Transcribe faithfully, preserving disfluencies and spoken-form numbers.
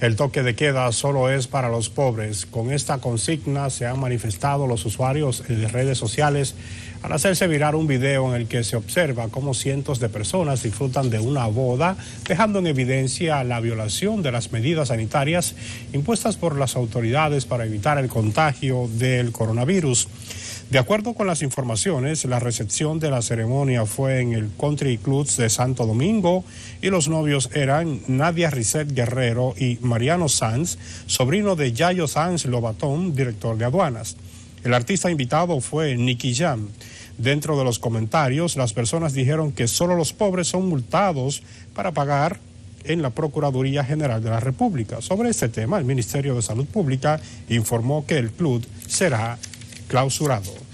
El toque de queda solo es para los pobres. Con esta consigna se han manifestado los usuarios de redes sociales al hacerse viral un video en el que se observa cómo cientos de personas disfrutan de una boda, dejando en evidencia la violación de las medidas sanitarias impuestas por las autoridades para evitar el contagio del coronavirus. De acuerdo con las informaciones, la recepción de la ceremonia fue en el Country Club de Santo Domingo y los novios eran Nadia Risset Guerrero y Mariano Sanz, sobrino de Yayo Sanz Lobatón, director de aduanas. El artista invitado fue Nicky Jam. Dentro de los comentarios, las personas dijeron que solo los pobres son multados para pagar en la Procuraduría General de la República. Sobre este tema, el Ministerio de Salud Pública informó que el club será clausurado.